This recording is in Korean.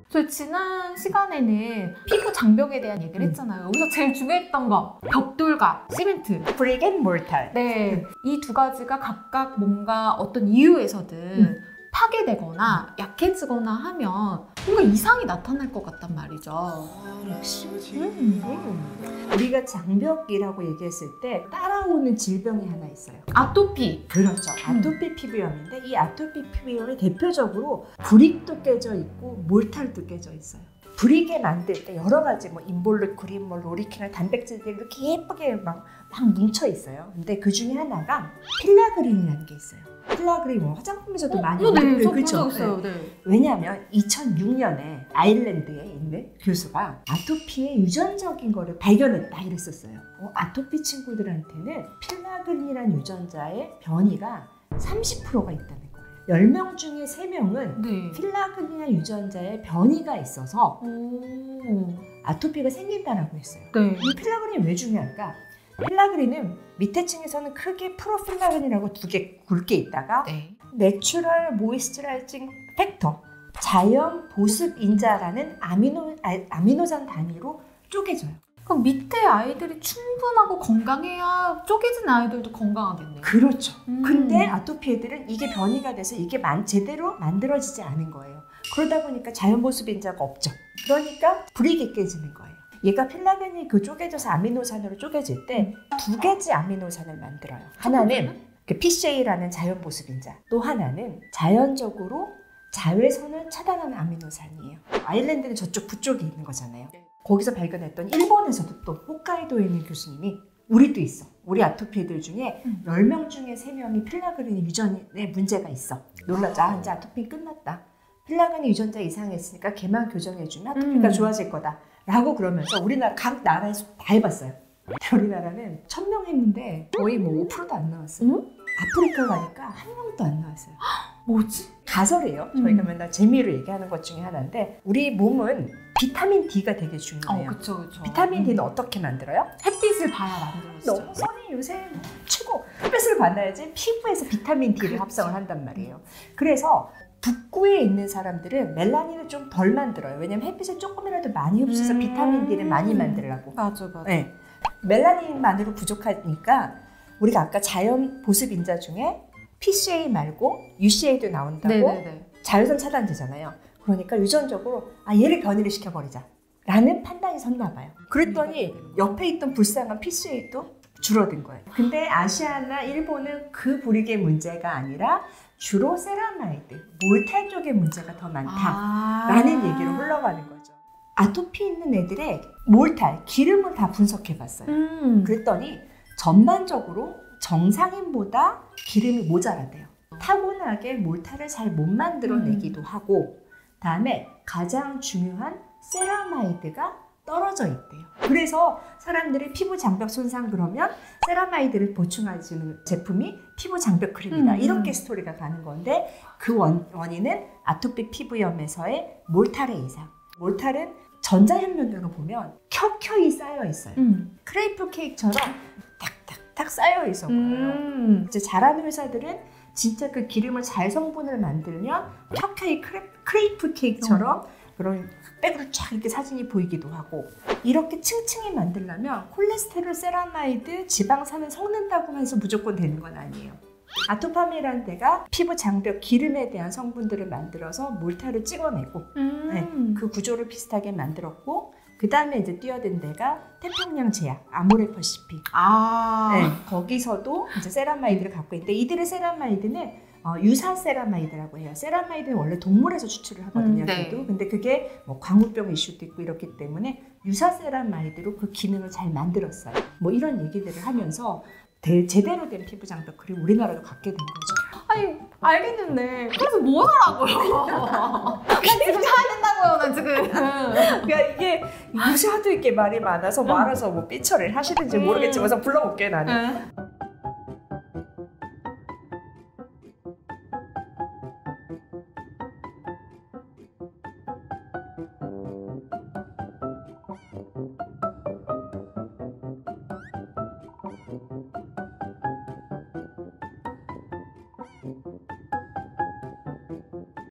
저희 지난 시간에는 피부 장벽에 대한 얘기를 했잖아요. 여기서 제일 중요했던 거 벽돌과 시멘트, 브릭 앤 몰탈. 네, 이 두 가지가 각각 뭔가 어떤 이유에서든 파괴되거나 약해지거나 하면 뭔가 이상이 나타날 것 같단 말이죠. 역시 우리가 장벽이라고 얘기했을 때 따라오는 질병이 하나 있어요. 아토피. 그렇죠. 아토피 피부염인데 이 아토피 피부염이 대표적으로 브릭도 깨져 있고 몰탈도 깨져 있어요. 브릭에 만들 때 여러 가지 뭐 인볼루크림, 뭐 로리킨이나 단백질들이 이렇게 예쁘게 막 뭉쳐 있어요. 근데 그 중에 하나가 필라그린이라는 게 있어요. 필라그린 뭐 화장품에서도 많이 네, 그렇죠. 네. 왜냐하면 2006년에 아일랜드에 있는 교수가 아토피의 유전적인 거를 발견했다 이랬었어요. 아토피 친구들한테는 필라그린이라는 유전자의 변이가 30%가 있다는 거예요. 10명 중에 3명은 네. 필라그린이라는 유전자의 변이가 있어서 아토피가 생긴다라고 했어요. 네. 이 필라그린이 왜 중요할까? 필라그린은 밑에 층에서는 크게 프로필라그린이라고 두 개 굵게 있다가 네. 내추럴 모이스처라이징 팩터, 자연 보습 인자라는 아미노산 단위로 쪼개져요. 그럼 밑에 아이들이 충분하고 건강해야 쪼개진 아이들도 건강하겠네요. 그렇죠. 근데 아토피 애들은 이게 변이가 돼서 이게 제대로 만들어지지 않은 거예요. 그러다 보니까 자연 보습 인자가 없죠. 그러니까 브릭이 깨지는 거예요. 얘가 필라겐이 쪼개져서 아미노산으로 쪼개질 때 두 개지 아미노산을 만들어요. 하나는 PCA라는 자연 보습 인자, 또 하나는 자연적으로 자외선을 차단하는 아미노산이에요. 아일랜드는 저쪽 북쪽에 있는 거잖아요. 거기서 발견했던 일본에서도 또 홋카이도에 있는 교수님이 우리도 있어. 우리 아토피 애들 중에 10명 중에 3명이 필라그린 유전에 문제가 있어. 놀라자. 이제 아토피 끝났다. 필라그린 유전자 이상했으니까 걔만 교정해주면 아토피가 좋아질 거다. 라고 그러면서 우리나라 각 나라에서 다 해봤어요. 우리나라는 1000명 했는데 거의 뭐 5%도 안 나왔어요. 아프리카 가니까 1명도 안 나왔어요. 뭐지? 가설이에요. 저희가 맨날 재미로 얘기하는 것 중에 하나인데 우리 몸은 비타민 D가 되게 중요해요. 그쵸. 비타민 D는 어떻게 만들어요? 햇빛을 봐야 만들어지죠. 너무 선이 요새 최고. 햇빛을 받아야지 피부에서 비타민 D를 합성을 한단 말이에요. 그래서 북구에 있는 사람들은 멜라닌을 좀 덜 만들어요. 왜냐면 햇빛을 조금이라도 많이 흡수해서 비타민 D를 많이 만들려고. 맞아. 네. 멜라닌만으로 부족하니까 우리가 아까 자연 보습 인자 중에 PCA 말고 UCA도 나온다고. 네네네. 자외선 차단제잖아요. 그러니까 유전적으로 얘를 변이를 시켜버리자 라는 판단이 섰나 봐요. 그랬더니 옆에 있던 불쌍한 PCA도 줄어든 거예요. 근데 아시아나 일본은 그 브릭의 문제가 아니라 주로 세라마이드, 몰탈 쪽의 문제가 더 많다라는 얘기로 흘러가는 거죠. 아토피 있는 애들의 몰탈, 기름을 다 분석해봤어요. 그랬더니 전반적으로 정상인보다 기름이 모자라대요. 타고나게 몰탈을 잘 못 만들어내기도 하고 다음에 가장 중요한 세라마이드가 떨어져 있대요. 그래서 사람들이 피부 장벽 손상 그러면 세라마이드를 보충해주는 제품이 피부 장벽 크림이다. 이렇게 스토리가 가는 건데 그 원인은 아토피 피부염에서의 몰탈의 이상. 몰탈은 전자현미경을 보면 켜켜이 쌓여 있어요. 크레이프 케이크처럼 탁탁탁 쌓여 있어 보여요. 이제 잘하는 회사들은 진짜 그 기름을 잘 성분을 만들면 켜켜이 크레이프 케이크처럼 그런 흑백으로 쫙 이렇게 사진이 보이기도 하고 이렇게 층층이 만들려면 콜레스테롤, 세라마이드, 지방산을 섞는다고 해서 무조건 되는 건 아니에요. 아토팜이라는 데가 피부 장벽 기름에 대한 성분들을 만들어서 몰탈을 찍어내고 그 구조를 비슷하게 만들었고 그 다음에 이제 뛰어든 데가 태평양 제약, 아모레퍼시픽. 거기서도 이제 세라마이드를 갖고 있는데 이들의 세라마이드는 유사 세라마이드라고 해요. 세라마이드는 원래 동물에서 추출을 하거든요. 그래도. 근데 그게 뭐 광우병 이슈도 있고 이렇기 때문에 유사 세라마이드로 그 기능을 잘 만들었어요. 뭐 이런 얘기들을 하면서 제대로 된 피부 장벽 크림 우리나라도 갖게 된 거죠. 아니 알겠는데 그래서 뭐 하라고요? 난 지금 사야 된다고요. 난 지금. 그러니까 이게 요새 하도 이렇게 말이 많아서 뭐 알아서 뭐 삐처리를 하시는지 모르겠지만 불러볼게 나는.